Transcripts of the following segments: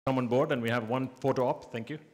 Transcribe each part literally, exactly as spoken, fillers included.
come on board, and we have one photo op. Thank you.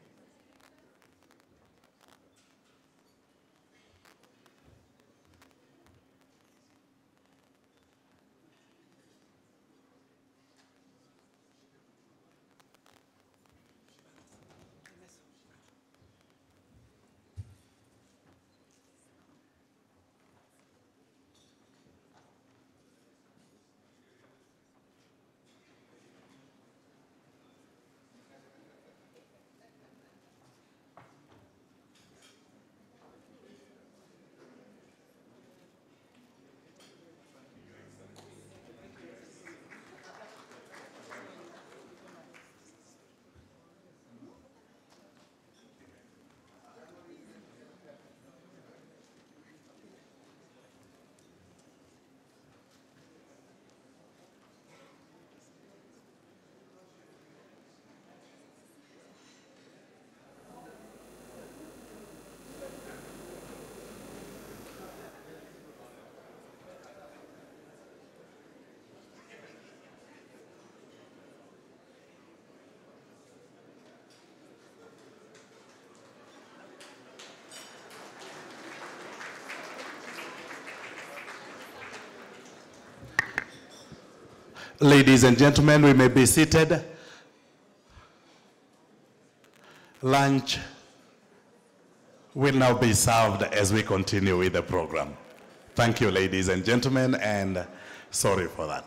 Ladies and gentlemen, we may be seated. Lunch will now be served as we continue with the program. Thank you, ladies and gentlemen, and sorry for that.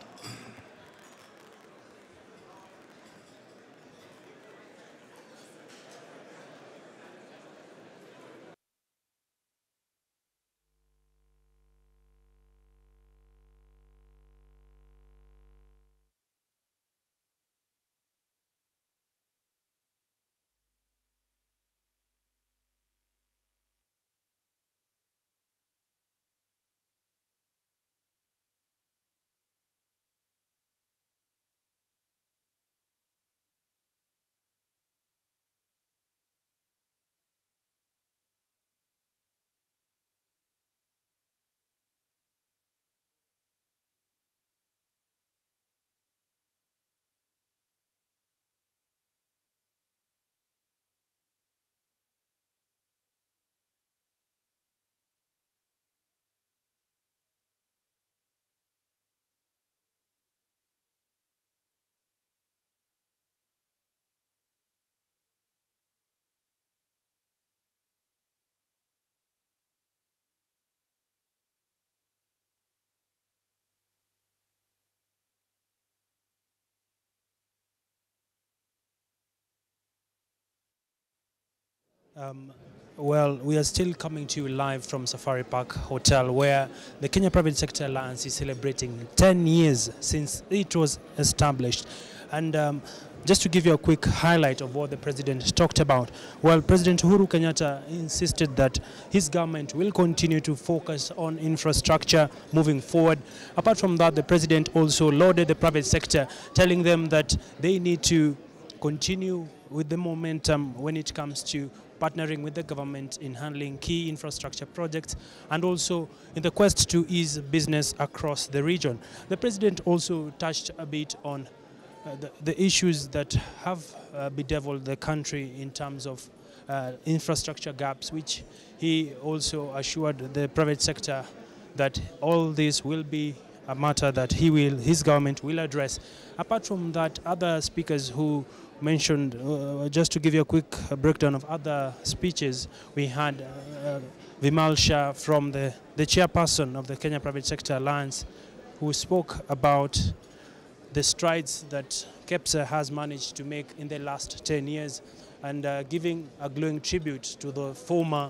Um, well, we are still coming to you live from Safari Park Hotel, where the Kenya Private Sector Alliance is celebrating ten years since it was established. And um, just to give you a quick highlight of what the president talked about, well, President Uhuru Kenyatta insisted that his government will continue to focus on infrastructure moving forward. Apart from that, the president also lauded the private sector, telling them that they need to continue with the momentum when it comes to partnering with the government in handling key infrastructure projects and also in the quest to ease business across the region. The president also touched a bit on uh, the, the issues that have uh, bedeviled the country in terms of uh, infrastructure gaps, which he also assured the private sector that all this will be a matter that he will, his government will address. Apart from that, other speakers who mentioned, uh, just to give you a quick uh, breakdown of other speeches, we had uh, Vimal Shah from the, the chairperson of the Kenya Private Sector Alliance, who spoke about the strides that KEPSA has managed to make in the last ten years and uh, giving a glowing tribute to the former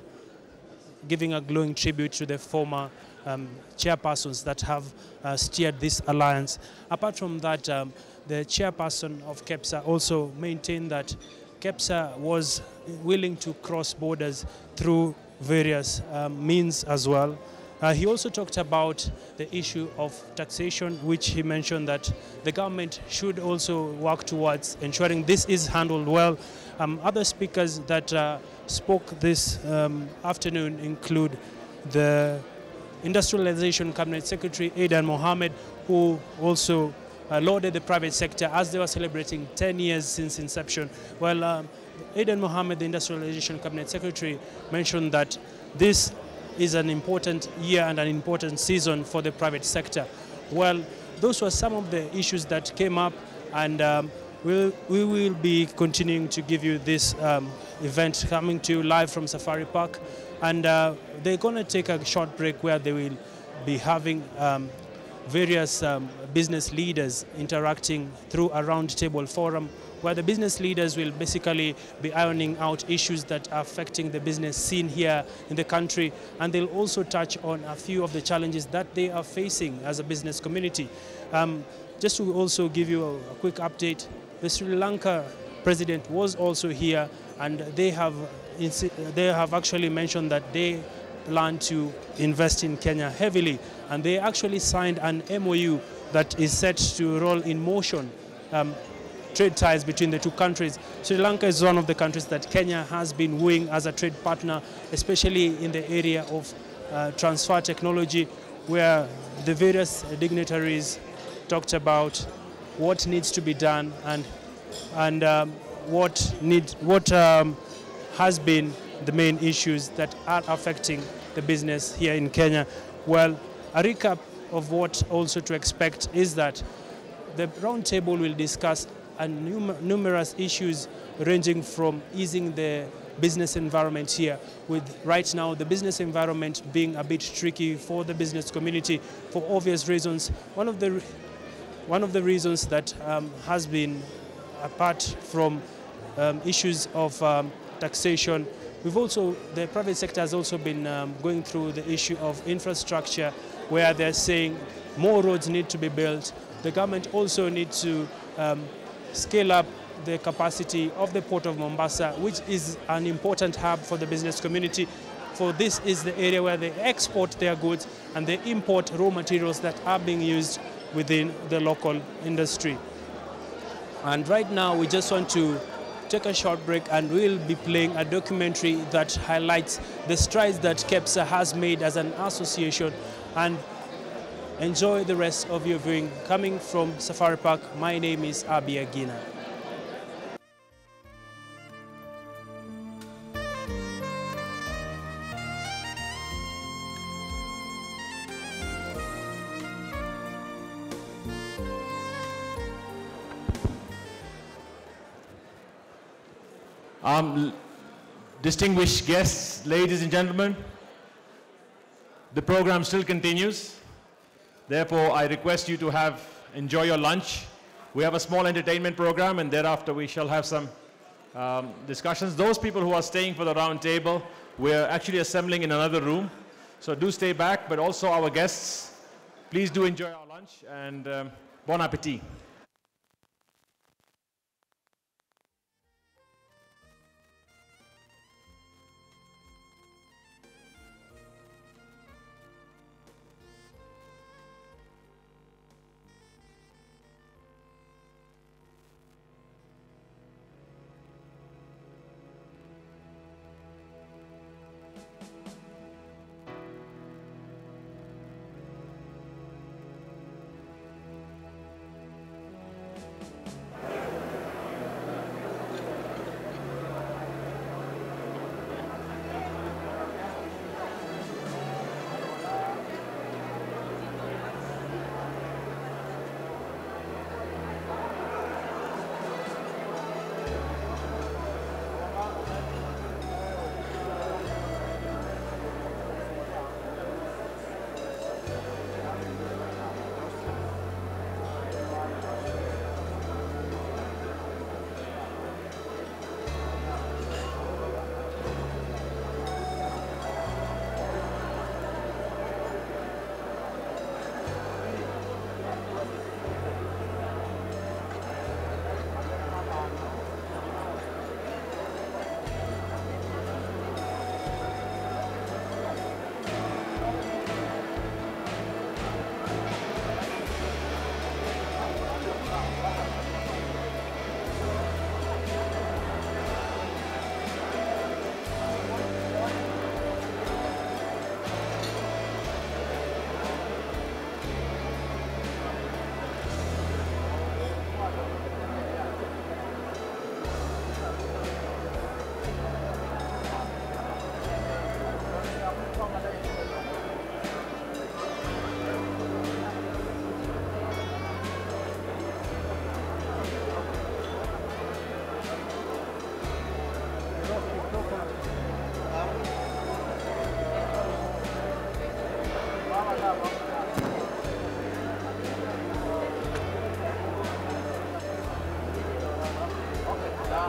giving a glowing tribute to the former um, chairpersons that have uh, steered this alliance. Apart from that, um, the chairperson of KEPSA also maintained that KEPSA was willing to cross borders through various um, means as well. Uh, he also talked about the issue of taxation, which he mentioned that the government should also work towards ensuring this is handled well. Um, other speakers that uh, spoke this um, afternoon include the Industrialization Cabinet Secretary Aidan Mohamed, who also uh, lauded the private sector as they were celebrating ten years since inception. Well, um, Aden Mohammed, the Industrialization Cabinet Secretary, mentioned that this is an important year and an important season for the private sector. Well, those were some of the issues that came up, and um, we'll, we will be continuing to give you this um, event coming to you live from Safari Park. And uh, they're going to take a short break where they will be having um, various um, business leaders interacting through a roundtable forum, where the business leaders will basically be ironing out issues that are affecting the business scene here in the country, and they'll also touch on a few of the challenges that they are facing as a business community. Um, just to also give you a, a quick update, the Sri Lanka president was also here, and they have, they have actually mentioned that they plan to invest in Kenya heavily, and they actually signed an M O U that is set to roll in motion um, trade ties between the two countries. Sri Lanka is one of the countries that Kenya has been wooing as a trade partner, especially in the area of uh, transfer technology, where the various dignitaries talked about what needs to be done and and um, what need what um, has been the main issues that are affecting the business here in Kenya. Well, a recap of what also to expect is that the roundtable will discuss and num numerous issues ranging from easing the business environment here, with right now the business environment being a bit tricky for the business community for obvious reasons. One of the, one of the reasons that um, has been, apart from um, issues of um, taxation, we've also, the private sector has also been um, going through the issue of infrastructure, where they're saying more roads need to be built. The government also needs to um, scale up the capacity of the port of Mombasa, which is an important hub for the business community. For this is the area where they export their goods and they import raw materials that are being used within the local industry. And right now we just want to take a short break, and we'll be playing a documentary that highlights the strides that KEPSA has made as an association. And enjoy the rest of your viewing. Coming from Safari Park, my name is Abi Agina. Um, distinguished guests, ladies and gentlemen, the program still continues. Therefore, I request you to have, enjoy your lunch. We have a small entertainment program, and thereafter we shall have some um, discussions. Those people who are staying for the round table, we're actually assembling in another room. So do stay back, but also our guests, please do enjoy our lunch, and um, bon appetit.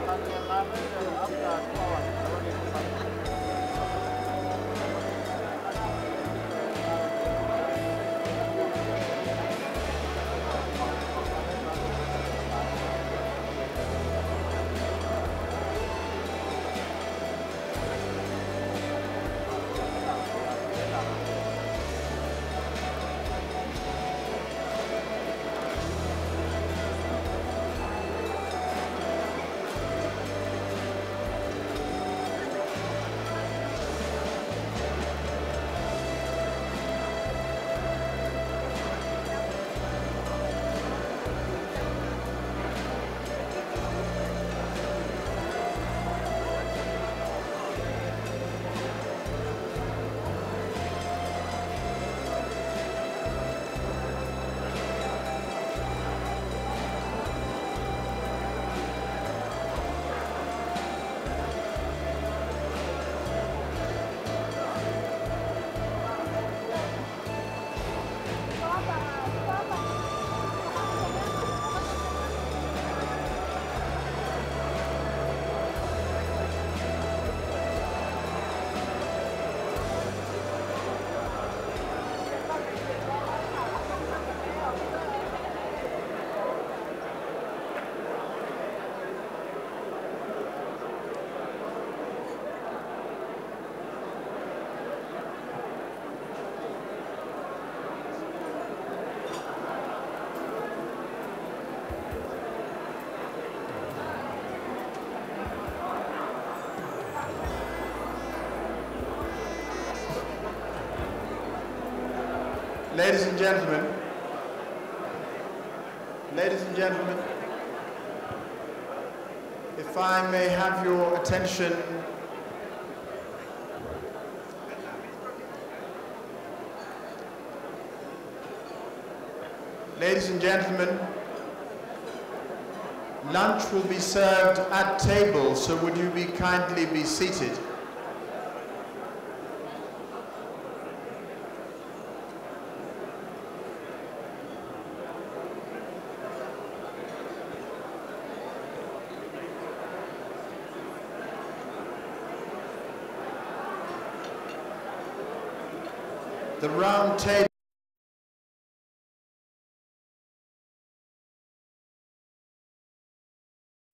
Ladies and gentlemen, ladies and gentlemen, if I may have your attention, ladies and gentlemen, lunch will be served at table, so would you be kindly be seated? The round table